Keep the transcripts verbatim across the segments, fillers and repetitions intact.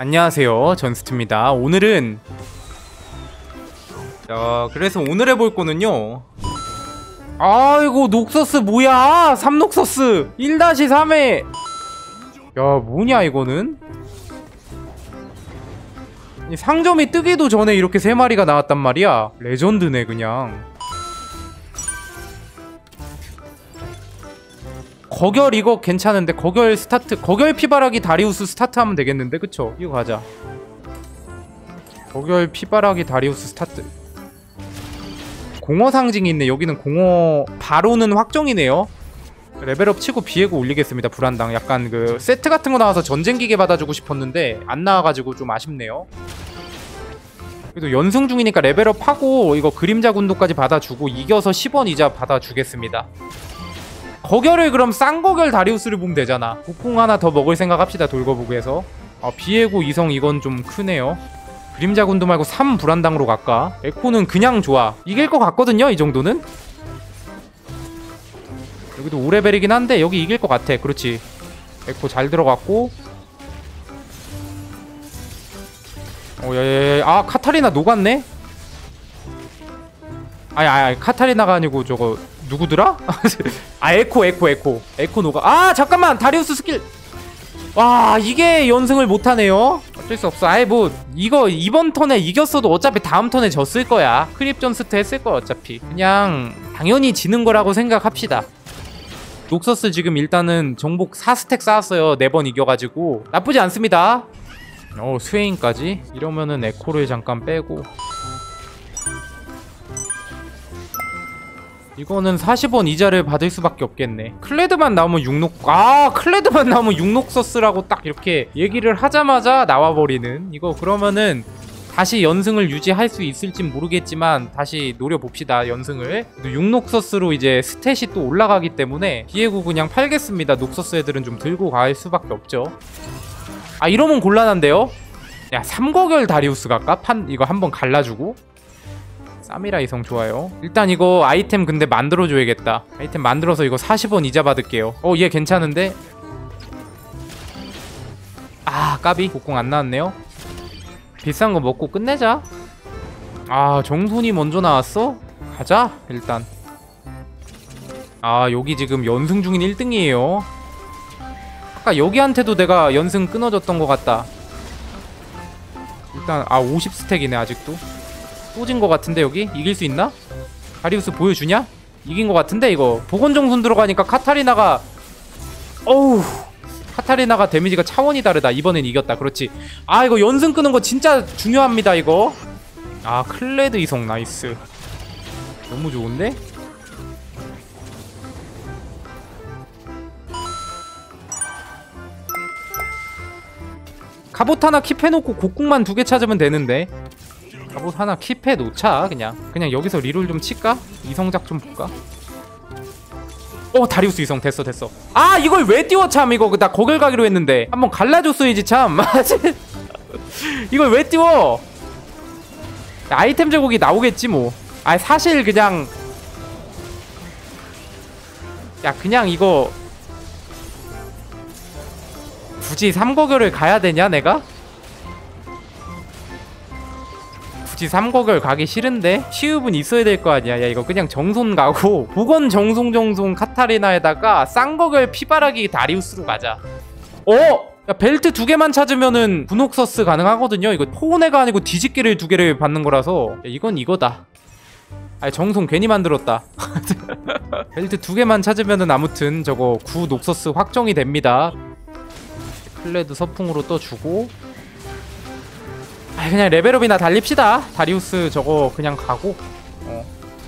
안녕하세요, 전스트입니다. 오늘은 자 그래서 오늘 해볼 거는요, 아이고 녹서스 뭐야, 삼녹서스 일 삼 회. 야 뭐냐 이거는. 상점이 뜨기도 전에 이렇게 세 마리가 나왔단 말이야. 레전드네 그냥. 거결 이거 괜찮은데, 거결 스타트, 거결 피바라기 다리우스 스타트 하면 되겠는데, 그쵸? 이거 가자. 거결 피바라기 다리우스 스타트. 공허 상징이 있네. 여기는 공허 바로는 확정이네요. 레벨업 치고 비에고 올리겠습니다. 불안당. 약간 그 세트 같은 거 나와서 전쟁기계 받아주고 싶었는데 안 나와가지고 좀 아쉽네요. 그래도 연승 중이니까 레벨업 하고 이거 그림자 군도까지 받아주고 이겨서 십 원 이자 받아주겠습니다. 거결을 그럼 쌍거결 다리우스를 보면 되잖아. 국궁 하나 더 먹을 생각 합시다. 돌거북에서. 아 비에고 이성 이건 좀 크네요. 그림자 군도 말고 삼 불안당으로 갈까? 에코는 그냥 좋아. 이길 것 같거든요 이 정도는. 여기도 오 레벨이긴 한데 여기 이길 것 같아. 그렇지. 에코 잘 들어갔고. 어 야야야. 아 카타리나 녹았네? 아니 아니 카타리나가 아니고 저거 누구더라? 아 에코 에코 에코 에코 녹아. 아 잠깐만 다리우스 스킬. 와 이게 연승을 못하네요. 어쩔 수 없어. 아이 뭐 이거 이번 턴에 이겼어도 어차피 다음 턴에 졌을 거야. 크립전스트 했을 거야 어차피. 그냥 당연히 지는 거라고 생각합시다. 녹서스 지금 일단은 정복 사 스택 쌓았어요. 네 번 이겨가지고 나쁘지 않습니다. 어 스웨인까지? 이러면은 에코를 잠깐 빼고 이거는 사십 원 이자를 받을 수밖에 없겠네. 클레드만 나오면 육녹... 아 클레드만 나오면 육녹서스라고 딱 이렇게 얘기를 하자마자 나와버리는. 이거 그러면은 다시 연승을 유지할 수 있을진 모르겠지만 다시 노려봅시다 연승을. 육녹서스로 이제 스탯이 또 올라가기 때문에 비에고 그냥 팔겠습니다. 녹서스 애들은 좀 들고 갈 수밖에 없죠. 아 이러면 곤란한데요? 야 삼거결 다리우스 갈까? 판 이거 한번 갈라주고. 사미라 이성 좋아요. 일단 이거 아이템 근데 만들어줘야겠다. 아이템 만들어서 이거 사십 원 이자 받을게요. 어 얘 괜찮은데? 아 까비. 곡궁 안 나왔네요. 비싼 거 먹고 끝내자. 아 정손이 먼저 나왔어? 가자 일단. 아 여기 지금 연승 중인 일 등이에요 아까 여기한테도 내가 연승 끊어졌던 것 같다. 일단 아 오십 스택이네 아직도. 또 진 것 같은데 여기? 이길 수 있나? 다리우스 보여주냐? 이긴 것 같은데 이거. 복원정손 들어가니까 카타리나가 어우 카타리나가 데미지가 차원이 다르다. 이번엔 이겼다. 그렇지. 아 이거 연승 끄는 거 진짜 중요합니다 이거. 아 클레드 이성 나이스. 너무 좋은데? 갑옷 하나 킵해놓고 곡궁만 두 개 찾으면 되는데. 갑옷 하나 킵해놓자 그냥. 그냥 여기서 리롤 좀 칠까? 이성작 좀 볼까? 어 다리우스 이성 됐어 됐어. 아 이걸 왜 띄워 참. 이거 나 거길 가기로 했는데 한번 갈라줬어야지 참. 이걸 왜 띄워. 아이템 제공이 나오겠지 뭐. 아 사실 그냥 야 그냥 이거 굳이 삼거결을 가야 되냐 내가? 굳이 삼거결 가기 싫은데? 시읍은 있어야 될 거 아니야. 야 이거 그냥 정손 가고 복원 정송 정송 카타리나에다가 쌍거결 피바라기 다리우스로 가자. 어? 야 벨트 두 개만 찾으면은 군옥서스 가능하거든요. 이거 포네가 아니고 뒤집개를 두 개를 받는 거라서. 야, 이건 이거다. 아니 정송 괜히 만들었다. 벨트 두 개만 찾으면은 아무튼 저거 구 녹서스 확정이 됩니다. 클레드 서풍으로 떠주고. 아 그냥 레벨업이나 달립시다. 다리우스 저거 그냥 가고. 어.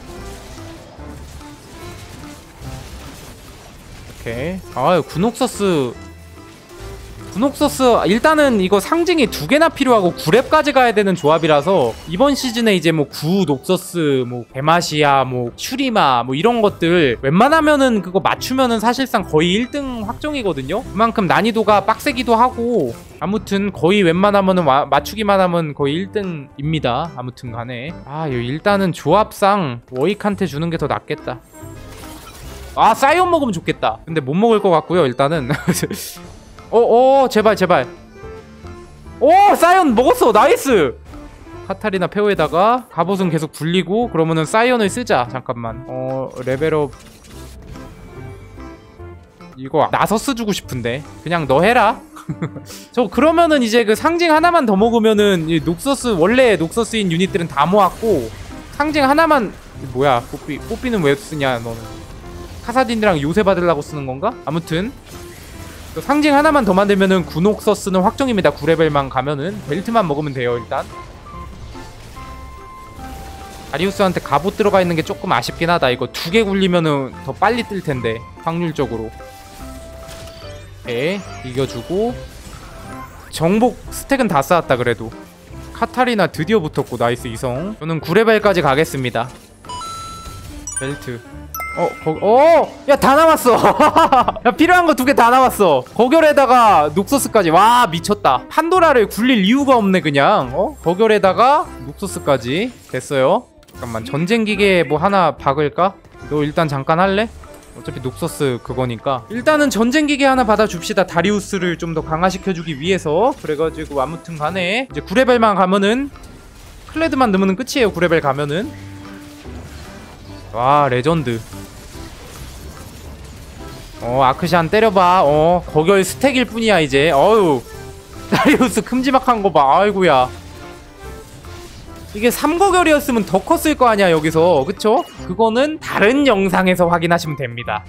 오케이. 아유 군옥서스 군옥서스 일단은 이거 상징이 두 개나 필요하고 구 렙까지 가야 되는 조합이라서 이번 시즌에 이제 뭐 구 녹서스 뭐 베마시아 뭐 슈리마 뭐 이런 것들 웬만하면은 그거 맞추면은 사실상 거의 일 등 확정이거든요. 그만큼 난이도가 빡세기도 하고 아무튼 거의 웬만하면은 와, 맞추기만 하면 거의 일 등입니다. 아무튼 간에 아 일단은 조합상 워익한테 주는 게 더 낫겠다. 아 사이온 먹으면 좋겠다. 근데 못 먹을 것 같고요 일단은. 어어 제발 제발. 오 사이언 먹었어. 나이스. 카타리나 페어에다가 갑옷은 계속 굴리고 그러면은 사이언을 쓰자. 잠깐만 어 레벨업 이거 나서스 주고 싶은데 그냥 너 해라. 저 그러면은 이제 그 상징 하나만 더 먹으면은 이 녹서스 원래 녹서스인 유닛들은 다 모았고 상징 하나만 뭐야 뽀삐 뽀삐는 왜 쓰냐 너는 카사딘이랑 요새 받으려고 쓰는 건가? 아무튼 상징 하나만 더 만들면은 구녹서스는 확정입니다. 구 레벨만 가면은 벨트만 먹으면 돼요. 일단 다리우스한테 갑옷 들어가 있는 게 조금 아쉽긴 하다. 이거 두 개 굴리면은 더 빨리 뜰 텐데 확률적으로. 오케이 이겨주고 정복 스택은 다 쌓았다. 그래도 카타리나 드디어 붙었고 나이스 이성. 저는 구 레벨까지 가겠습니다. 벨트 어, 거, 어! 야, 다 나왔어! 야, 필요한 거 두 개 다 나왔어. 거결에다가 녹서스까지. 와, 미쳤다. 판도라를 굴릴 이유가 없네, 그냥. 어? 거결에다가 녹서스까지. 됐어요. 잠깐만, 전쟁기계 뭐 하나 박을까? 너 일단 잠깐 할래? 어차피 녹서스 그거니까. 일단은 전쟁기계 하나 받아줍시다. 다리우스를 좀 더 강화시켜주기 위해서. 그래가지고, 아무튼 간에. 이제 구 레벨만 가면은, 클레드만 넣으면 끝이에요, 구 레벨 가면은. 와 레전드. 어 아크샨 때려봐. 어 거결 스택일 뿐이야 이제. 어휴 다리우스 큼지막한 거봐. 아이고야 이게 삼거결이었으면 더 컸을 거 아니야 여기서. 그쵸? 그거는 다른 영상에서 확인하시면 됩니다.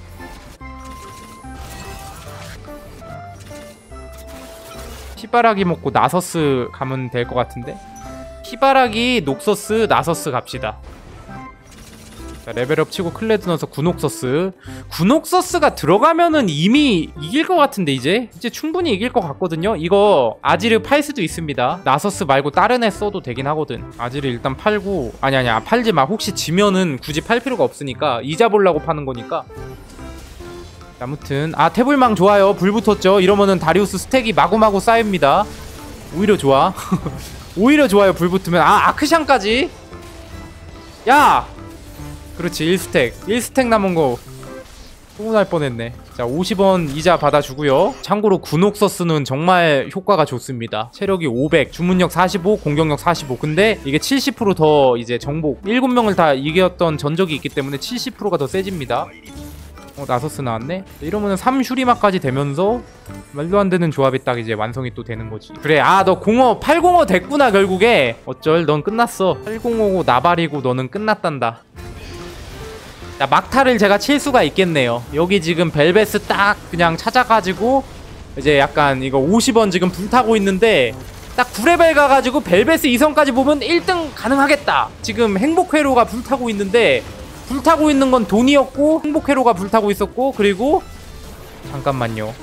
피바라기 먹고 나서스 가면 될 것 같은데. 피바라기 녹서스 나서스 갑시다. 자, 레벨업 치고 클레드 넣어서 구녹서스. 구녹서스가 들어가면은 이미 이길 것 같은데 이제? 이제 충분히 이길 것 같거든요? 이거 아지르 팔 수도 있습니다. 나서스 말고 다른 애 써도 되긴 하거든. 아지르 일단 팔고 아니 아니야 팔지 마. 혹시 지면은 굳이 팔 필요가 없으니까 이자 보려고 파는 거니까. 아무튼 아 태블망 좋아요. 불 붙었죠? 이러면은 다리우스 스택이 마구마구 쌓입니다. 오히려 좋아. 오히려 좋아요 불 붙으면. 아 아크샨까지? 야! 그렇지 일 스택 일 스택 남은 거 후원할 뻔했네. 자 오십 원 이자 받아주고요. 참고로 구녹서스는 정말 효과가 좋습니다. 체력이 오백, 주문력 사십오, 공격력 사십오. 근데 이게 칠십 퍼센트 더 이제 정복 일곱 명을 다 이겼던 전적이 있기 때문에 칠십 퍼센트가 더 세집니다. 어 나서스 나왔네. 이러면은 삼 슈리마까지 되면서 말도 안 되는 조합이 딱 이제 완성이 또 되는 거지. 그래 아 너 공허 팔공허 됐구나 결국에. 어쩔 넌 끝났어. 팔공허고 나발이고 너는 끝났단다. 자 막타를 제가 칠 수가 있겠네요. 여기 지금 벨베스 딱 그냥 찾아가지고 이제 약간 이거 오십 원 지금 불타고 있는데 딱 구 레벨 가가지고 벨베스 이성까지 보면 일 등 가능하겠다. 지금 행복회로가 불타고 있는데 불타고 있는 건 돈이었고 행복회로가 불타고 있었고 그리고 잠깐만요.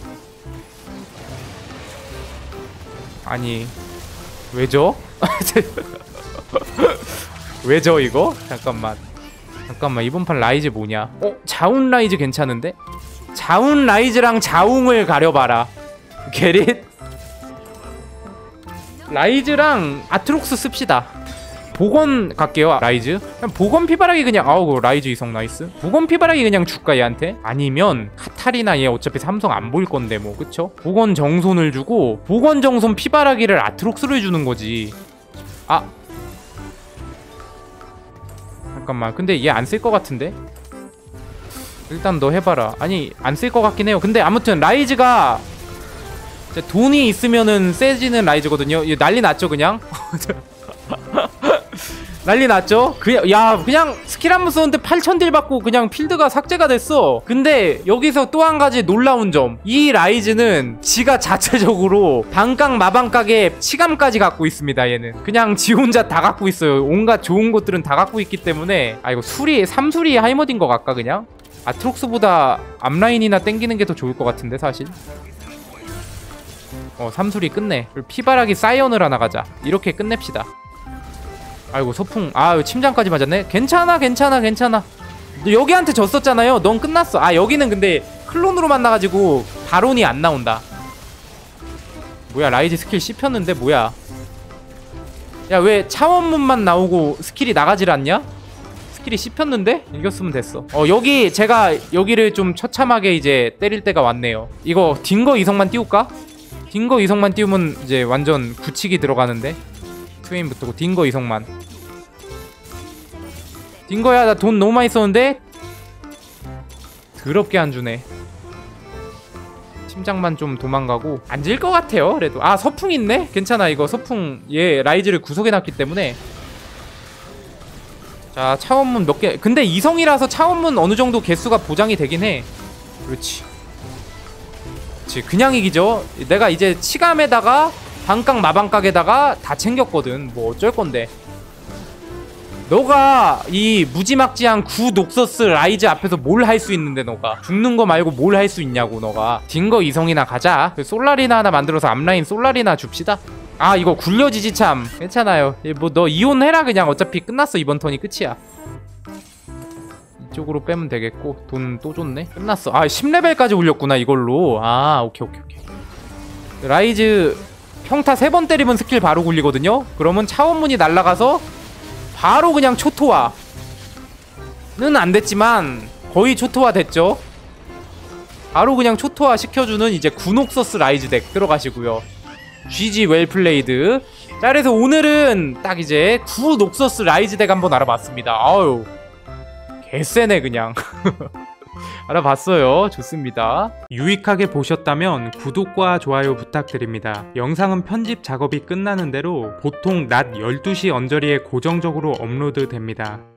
아니 왜죠? 왜죠 이거? 잠깐만 잠깐만 이번 판 라이즈 뭐냐? 어? 자운 라이즈 괜찮은데? 자운 라이즈랑 자웅을 가려봐라. 게릿? 라이즈랑 아트록스 씁시다. 복원 갈게요 라이즈. 그냥 복원 피바라기 그냥 아우 라이즈 이성 나이스. 복원 피바라기 그냥 줄까 얘한테? 아니면 카타리나 얘 어차피 삼성 안 보일 건데 뭐 그쵸? 복원 정손을 주고 복원 정손 피바라기를 아트록스를 주는 거지. 아 잠깐만 근데 얘 안 쓸 것 같은데? 일단 너 해봐라. 아니 안 쓸 것 같긴 해요. 근데 아무튼 라이즈가 돈이 있으면은 세지는 라이즈거든요. 얘 난리 났죠 그냥? 난리 났죠? 그, 야 그냥 스킬 한 번 썼는데 팔천 딜 받고 그냥 필드가 삭제가 됐어. 근데 여기서 또 한 가지 놀라운 점, 이 라이즈는 지가 자체적으로 반각 마반각의 치감까지 갖고 있습니다. 얘는 그냥 지 혼자 다 갖고 있어요. 온갖 좋은 것들은 다 갖고 있기 때문에. 아 이거 수리 삼수리 하이머딘 거 갈까 그냥? 아트록스보다 앞라인이나 땡기는 게 더 좋을 것 같은데 사실. 어 삼수리 끝내. 피바라기 사이언을 하나 가자. 이렇게 끝냅시다. 아이고 소풍. 아 침장까지 맞았네. 괜찮아 괜찮아 괜찮아. 너 여기한테 졌었잖아요. 넌 끝났어. 아 여기는 근데 클론으로 만나가지고 바론이 안 나온다. 뭐야 라이즈 스킬 씹혔는데 뭐야. 야 왜 차원문만 나오고 스킬이 나가질 않냐? 스킬이 씹혔는데? 이겼으면 됐어. 어 여기 제가 여기를 좀 처참하게 이제 때릴 때가 왔네요. 이거 딩거 이성만 띄울까? 딩거 이성만 띄우면 이제 완전 굳히기 들어가는데. 스웨인 붙고 딩거 이성만. 딩거야 나 돈 너무 많이 썼는데 더럽게 안 주네. 심장만 좀 도망가고 안 질 것 같아요. 그래도 아 서풍 있네? 괜찮아. 이거 서풍 얘 라이즈를 구속해놨기 때문에. 자 차원문 몇 개. 근데 이성이라서 차원문 어느정도 개수가 보장이 되긴 해. 그렇지 그렇지. 그냥 이기죠. 내가 이제 치감에다가 반각 마반각에다가 다 챙겼거든. 뭐 어쩔건데. 너가 이 무지막지한 구 녹서스 라이즈 앞에서 뭘 할 수 있는데. 너가 죽는 거 말고 뭘 할 수 있냐고. 너가 딩거 이성이나 가자. 솔라리나 하나 만들어서 앞라인 솔라리나 줍시다. 아 이거 굴려지지 참. 괜찮아요. 뭐 너 이혼해라 그냥. 어차피 끝났어. 이번 턴이 끝이야. 이쪽으로 빼면 되겠고. 돈 또 줬네. 끝났어. 아 십 레벨까지 올렸구나 이걸로. 아 오케이 오케이 오케이. 라이즈 평타 세 번 때리면 스킬 바로 굴리거든요. 그러면 차원문이 날아가서 바로 그냥 초토화는 안 됐지만 거의 초토화 됐죠. 바로 그냥 초토화 시켜주는 이제 구녹서스 라이즈 덱 들어가시고요. 지지 웰플레이드. 자 그래서 오늘은 딱 이제 구녹서스 라이즈 덱 한번 알아봤습니다. 아유 개쎄네 그냥. 알아봤어요. 좋습니다. 유익하게 보셨다면 구독과 좋아요 부탁드립니다. 영상은 편집 작업이 끝나는 대로 보통 낮 열두 시 언저리에 고정적으로 업로드 됩니다.